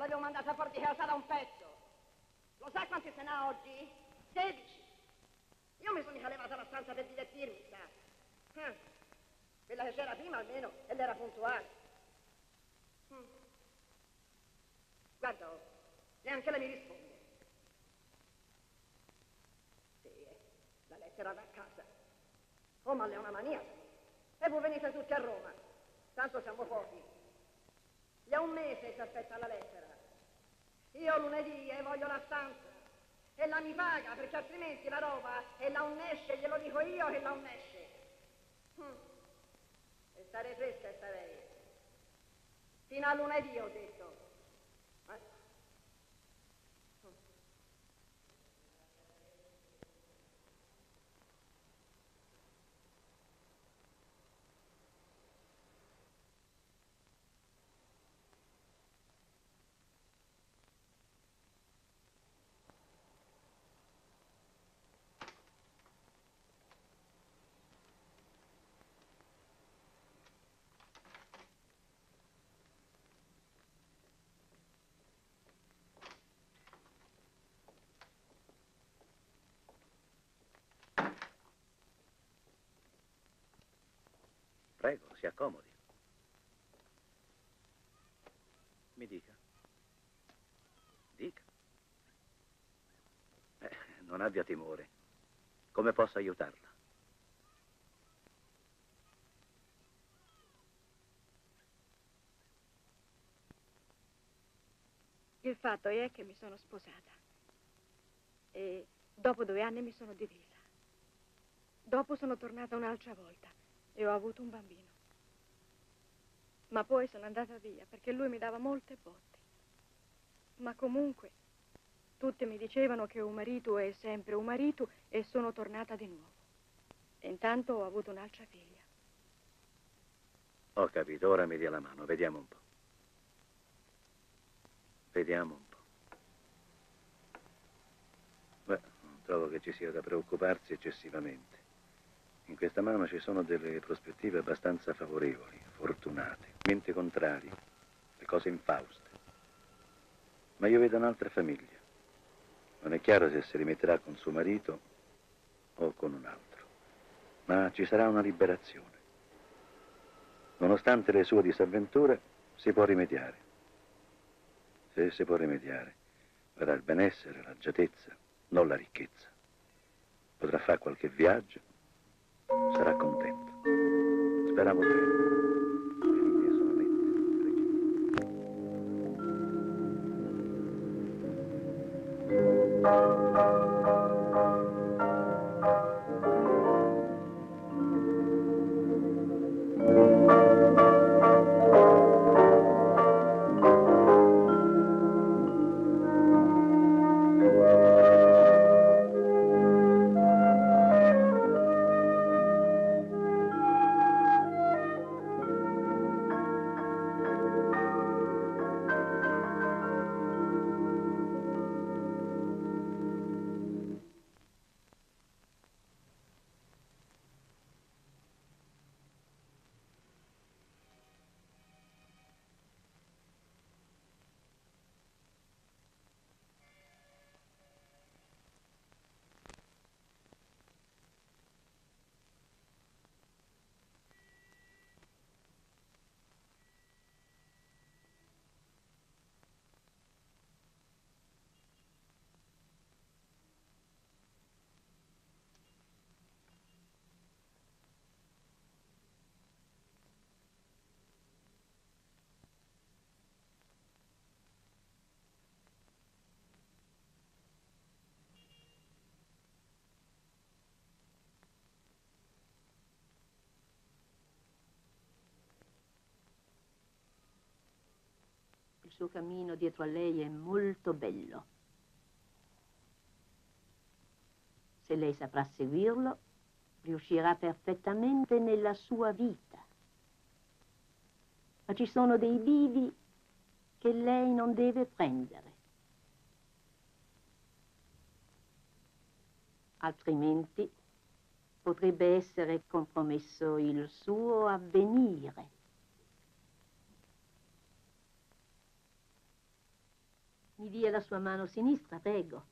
l'avevo mandata fuori di casa da un pezzo. Lo sai quanti se n'ha oggi? 16. Io mi sono mica levata la stanza per divertirmi, sa? Quella che c'era prima almeno, ed era puntuale. Guarda, neanche lei mi risponde. Sì, la lettera da casa. Oh, ma lei è una mania. E voi venite tutti a Roma. Tanto siamo pochi. Gli ha un mese che aspetta la lettera. Io lunedì voglio la stanza. E la mi paga, perché altrimenti la roba e la un esce, glielo dico io che la un esce. E stare fresca e starei. Fino a lunedì ho detto. Prego, si accomodi. Mi dica. Dica. Non abbia timore. Come posso aiutarla? Il fatto è che mi sono sposata e dopo 2 anni mi sono divisa. Dopo sono tornata un'altra volta e ho avuto un bambino. Ma poi sono andata via perché lui mi dava molte botte. Ma comunque tutti mi dicevano che un marito è sempre un marito e sono tornata di nuovo. E intanto ho avuto un'altra figlia. Ho capito, ora mi dia la mano, vediamo un po'. Vediamo un po'. Beh, non trovo che ci sia da preoccuparsi eccessivamente. In questa mano ci sono delle prospettive abbastanza favorevoli, fortunate. Mente contrarie, le cose infauste. Ma io vedo un'altra famiglia. Non è chiaro se si rimetterà con suo marito o con un altro. Ma ci sarà una liberazione. Nonostante le sue disavventure, si può rimediare. Se si può rimediare, verrà il benessere, l'agiatezza, non la ricchezza. Potrà fare qualche viaggio, sarà contento. Speriamo bene. Le linee sono nette, Il suo cammino dietro a lei è molto bello. Se lei saprà seguirlo, riuscirà perfettamente nella sua vita. Ma ci sono dei bivi che lei non deve prendere. Altrimenti potrebbe essere compromesso il suo avvenire. Mi dia la sua mano sinistra, prego.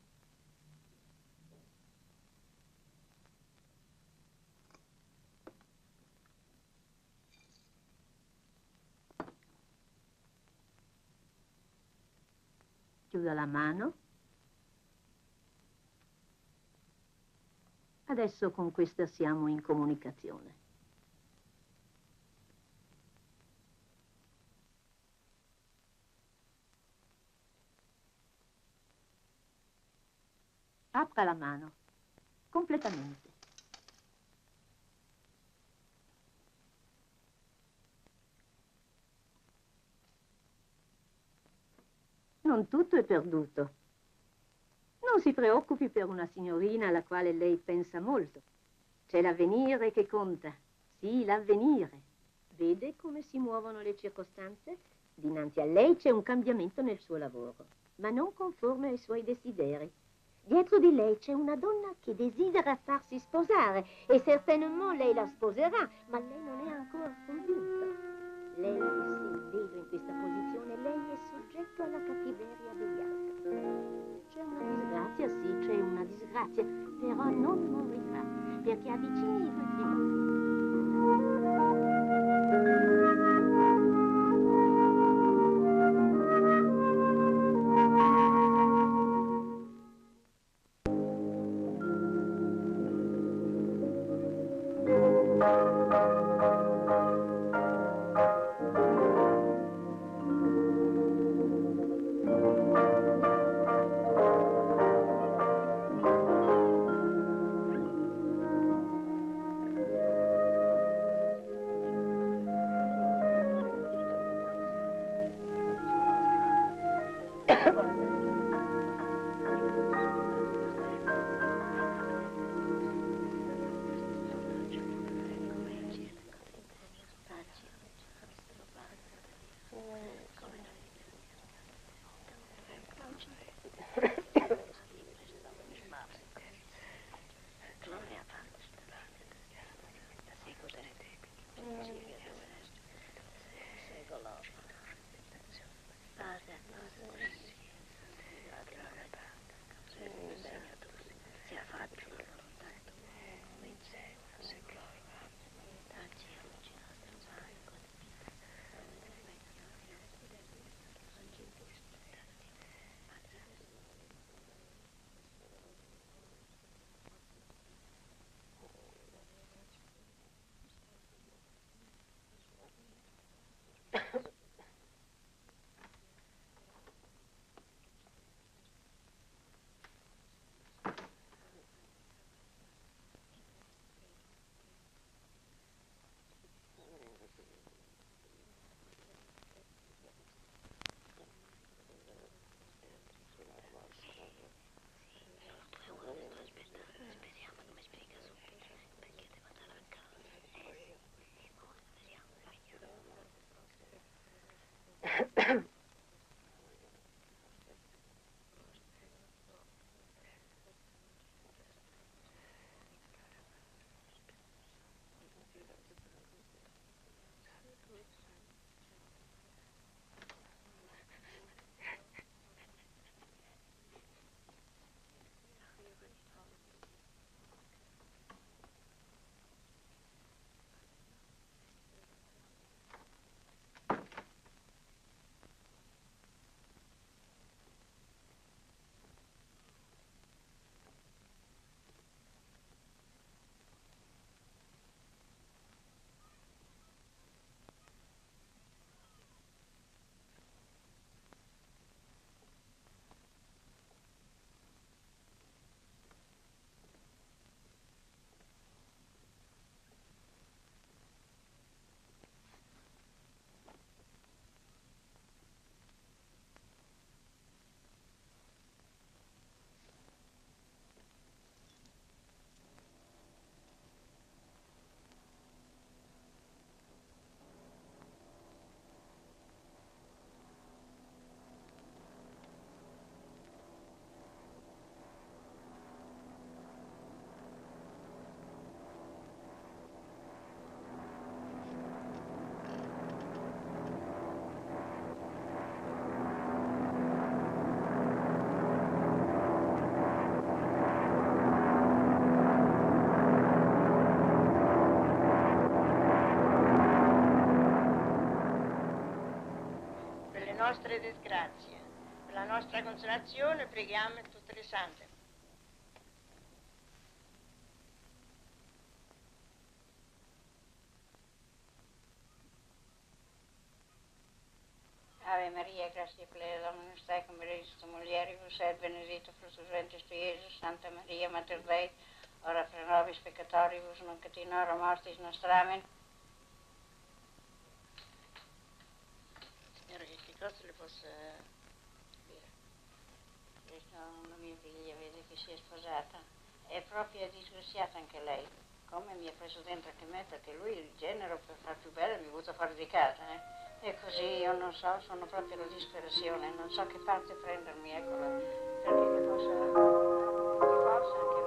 Chiuda la mano. Adesso con questa siamo in comunicazione. Apra la mano, completamente. Non tutto è perduto. Non si preoccupi per una signorina alla quale lei pensa molto. C'è l'avvenire che conta. Sì, l'avvenire. Vede come si muovono le circostanze? Dinanzi a lei c'è un cambiamento nel suo lavoro, ma non conforme ai suoi desideri. Dietro di lei c'è una donna che desidera farsi sposare e certamente lei la sposerà, ma lei non è ancora convinta. Lei, essendo in questa posizione, lei è soggetto alla cattiveria degli altri. C'è una disgrazia, sì, c'è una disgrazia, però non morirà, perché avvicini i due filoni. nostre disgrazie. Per la nostra consolazione preghiamo tutte le sante. Ave Maria, gratia plena, Dominus tecum, benedictus mulieribus et benedictus fructus ventris tui, Iesus. Santa Maria, Mater Dei, ora pro nobis peccatoribus, nunc et in hora mortis nostra. Amen. Signore, che cosa le posso dire? Questa una mia figlia, vede che si è sposata, è proprio disgraziata anche lei. Come mi ha preso dentro anche me, perché lui il genero per far più bella mi butta fuori di casa, E così io non so, sono proprio la disperazione, non so che parte prendermi, eccola, perché che possa, anche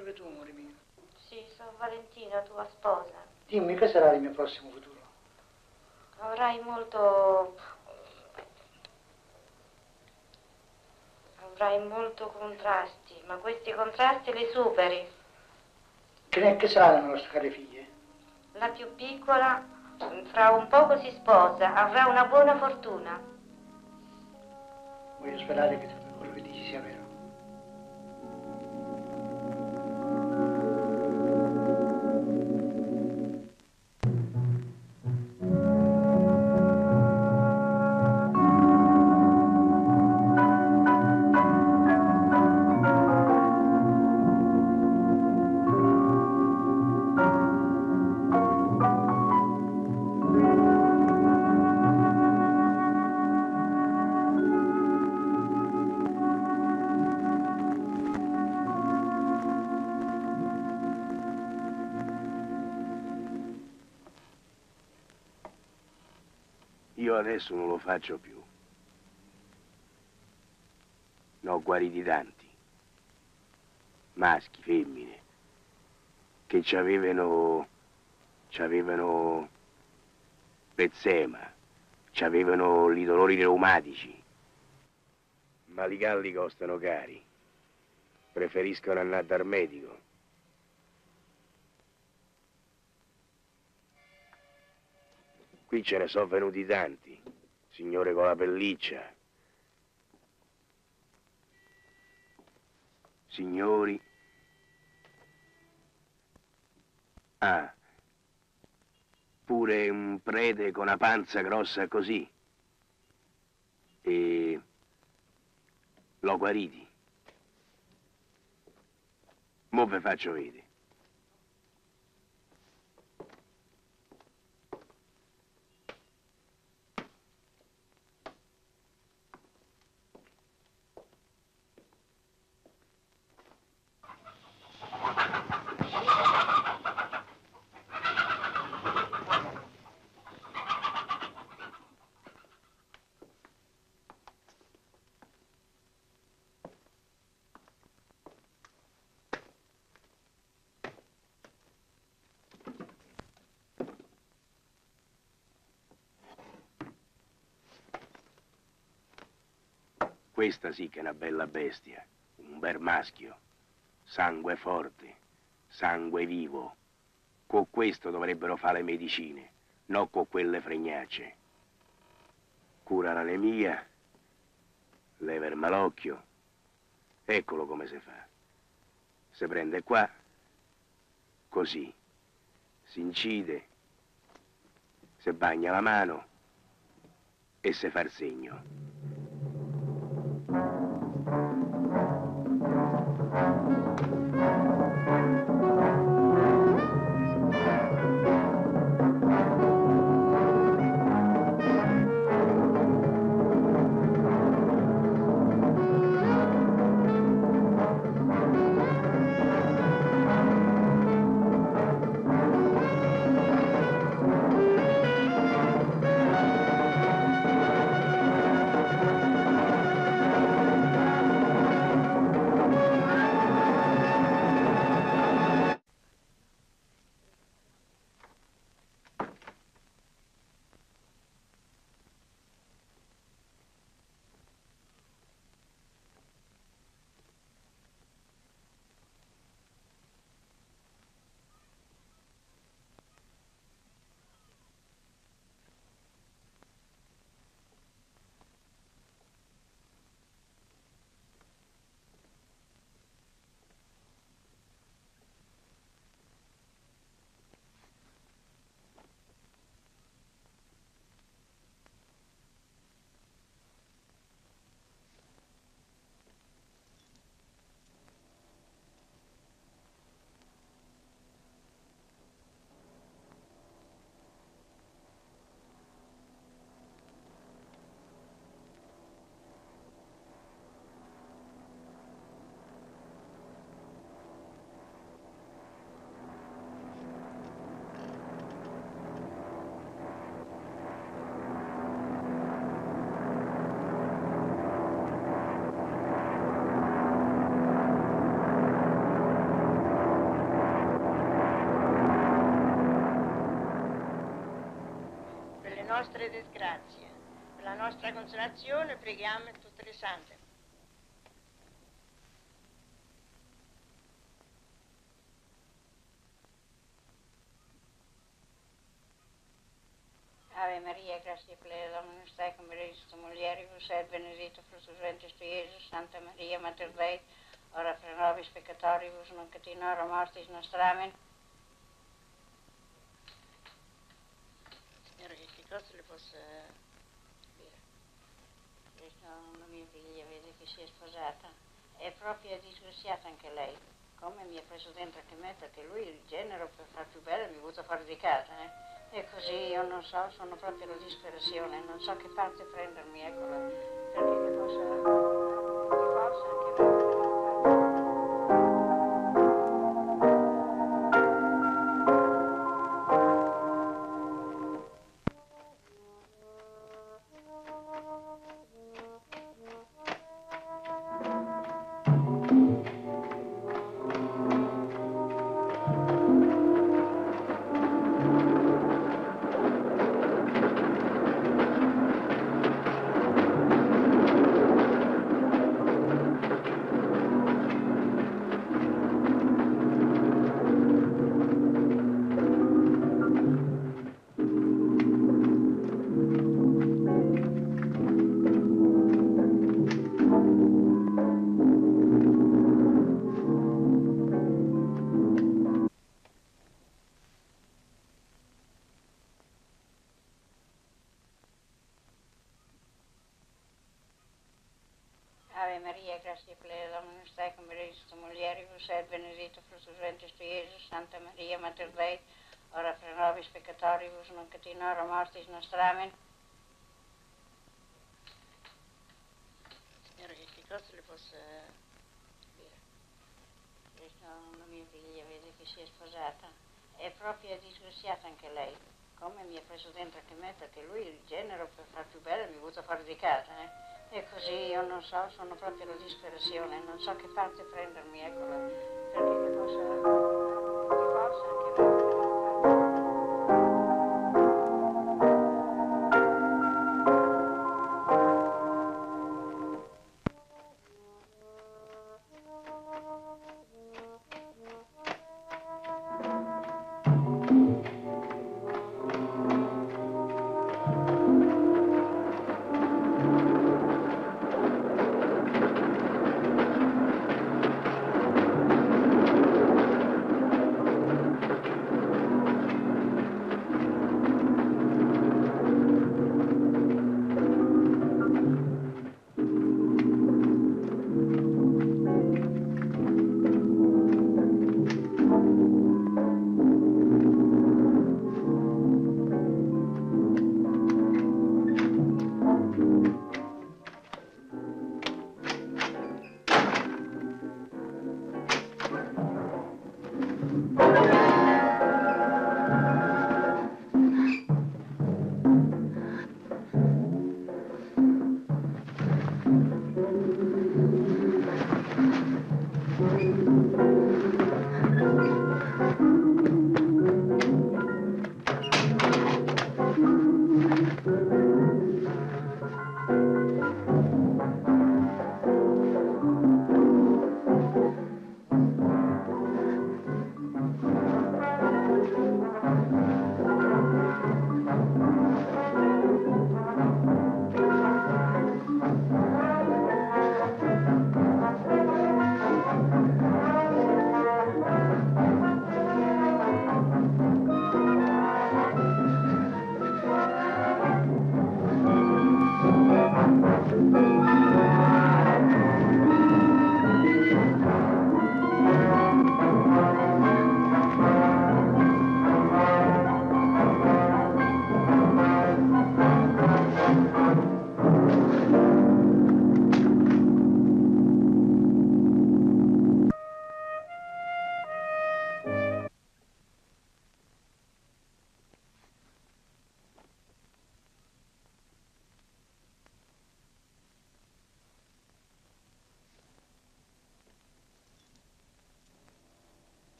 proprio tu, amore mio. Sì, sono Valentina, tua sposa. Dimmi, che sarà il mio prossimo futuro? Avrai molto contrasti, ma questi contrasti li superi. Che saranno le nostre care figlie? La più piccola, fra un poco si sposa, avrà una buona fortuna. Voglio sperare che tutto quello che dici sia vero. Io adesso non lo faccio più. Ne ho guariti tanti. Maschi, femmine, che c'avevano l'eczema, c'avevano i dolori reumatici. Ma i galli costano cari. Preferiscono andare dal medico. Qui ce ne sono venuti tanti, signore con la pelliccia. Signori. Ah, pure un prete con una panza grossa così. E l'ho guariti. Mo' ve faccio vedere. Questa sì che è una bella bestia, un bel maschio, sangue forte, sangue vivo. Con questo dovrebbero fare le medicine, non con quelle fregnacce. Cura l'anemia, leva il malocchio, eccolo come si fa. Si prende qua, così, si incide, si bagna la mano e si fa il segno. nostre disgrazie. Per la nostra consolazione preghiamo tutte le sante. Ave Maria, gratia plena, Dominus tecum, benedictus mulieribus et benedictus fructus ventris tui, Iesus. Santa Maria, Mater Dei, ora pro nobis peccatoribus, nunc et in hora mortis nostra. Amen. Signore, che cosa le posso dire? Questa è una mia figlia, vede che si è sposata. È proprio disgraziata anche lei. Come mi ha preso dentro anche me, perché lui il genero per far più bella mi butta fuori di casa, E così io non so, sono proprio la disperazione, non so che parte prendermi, eccola, perché che possa anche Ave Maria, gratia plena, Dominus tecum, benedictus mulieribus et benedictus fructus ventris tui, Iesus. Santa Maria, Mater Dei, ora pro nobis peccatoribus, nunc et in hora mortis nostra. Amen. Signore, che cosa le posso dire? Questa è una mia figlia, vede che si è sposata. È proprio disgraziata anche lei. Come mi ha preso dentro anche me, perché lui il genero per far più bella mi butta fuori di casa, E così io non so, sono proprio la disperazione, non so che parte prendermi, eccola, perché che possa anche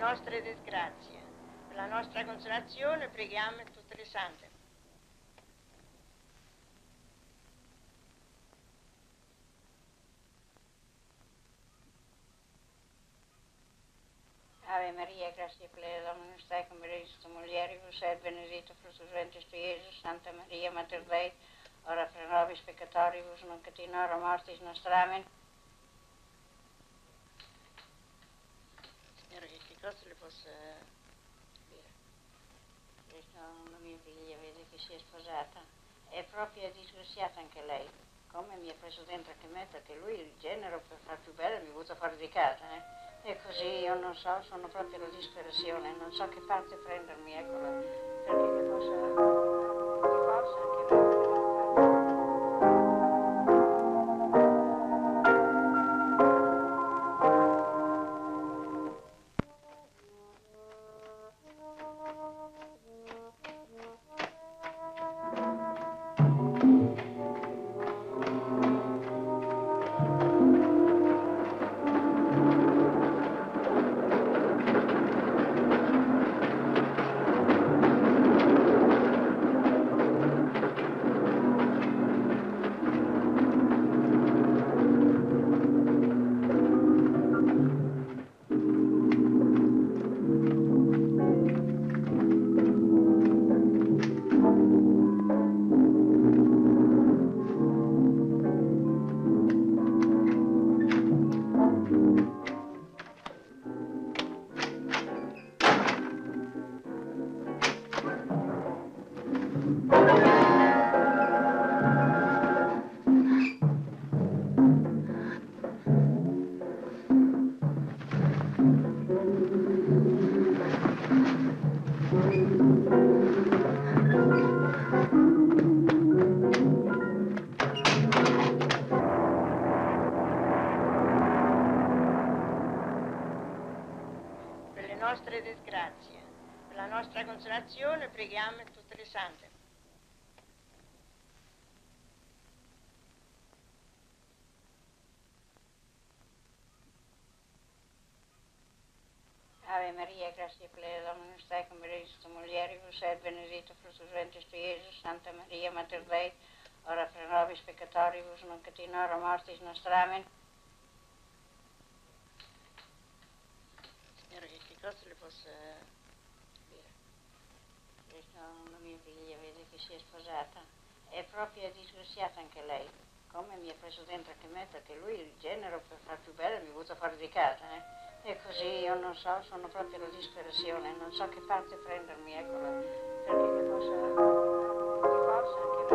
nostre disgrazie. Per la nostra consolazione preghiamo tutte le sante. Ave Maria, grazia plena, Dominus tecum, benedictus mulieribus et benedictus fructus ventris tui, Iesus. Santa Maria, Mater Dei, ora pro nobis peccatoribus, nunc et in hora mortis nostra. Amen. Signore, che cosa le posso dire? Questa è una mia figlia, vede che si è sposata. È proprio disgraziata anche lei. Come mi ha preso dentro anche me, perché lui il genero per far più bella mi butta fuori di casa, E così io non so, sono proprio la disperazione, non so che parte prendermi, eccola, perché che possa anche nostre disgrazie. Per la nostra consolazione preghiamo tutte le sante. Ave Maria, grazia plena, Dominus tecum, benedictus mulieribus et benedictus fructus ventris tui, Iesus. Santa Maria, Mater Dei, ora pro nobis peccatoribus, nunc et in hora mortis nostra. Amen. Signore, che cosa le posso dire? Questa è una mia figlia, vede che si è sposata. È proprio disgraziata anche lei. Come mi ha preso dentro anche me, perché lui il genero per far più bella mi butta fuori di casa, E così io non so, sono proprio la disperazione, non so che parte prendermi, eccola, perché che possa anche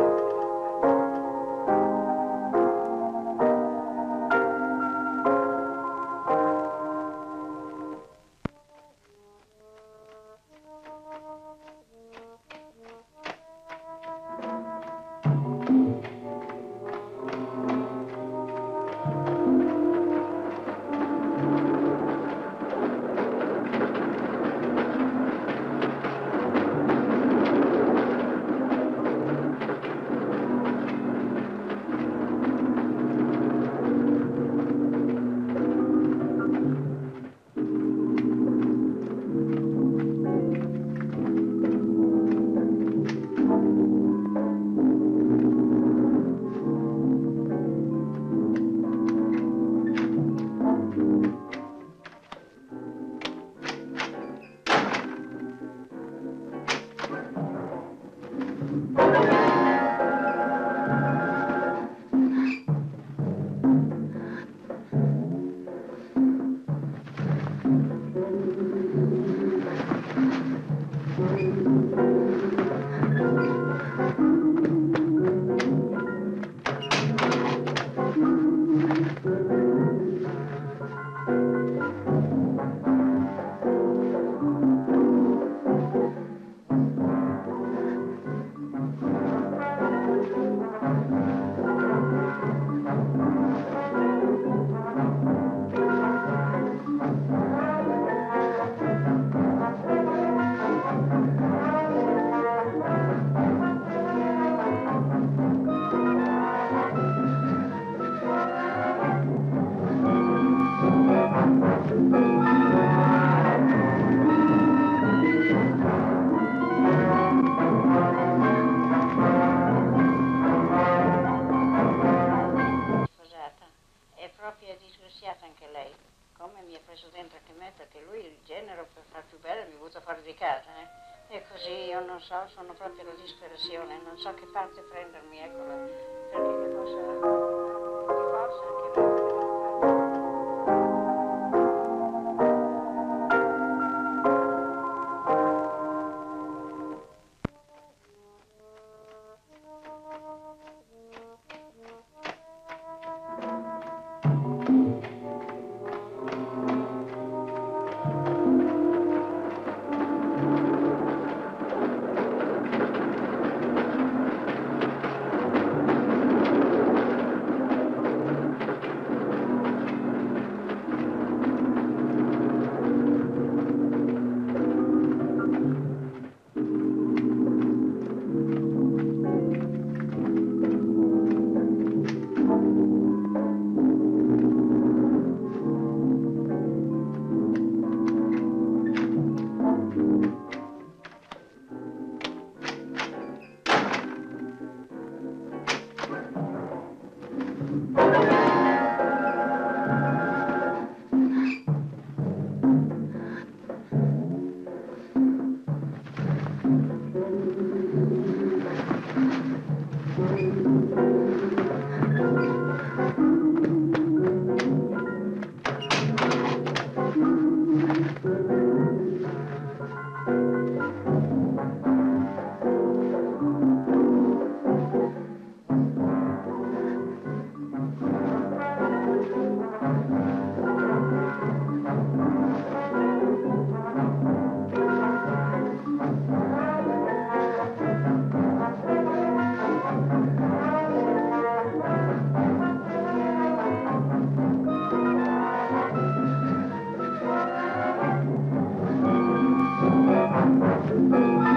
preso dentro anche me perché lui il genero per far più bello mi butta fuori di casa, E così io non so, sono proprio la disperazione, non so che parte prendermi, eccola, perché che cosa di forza anche me. Thank you.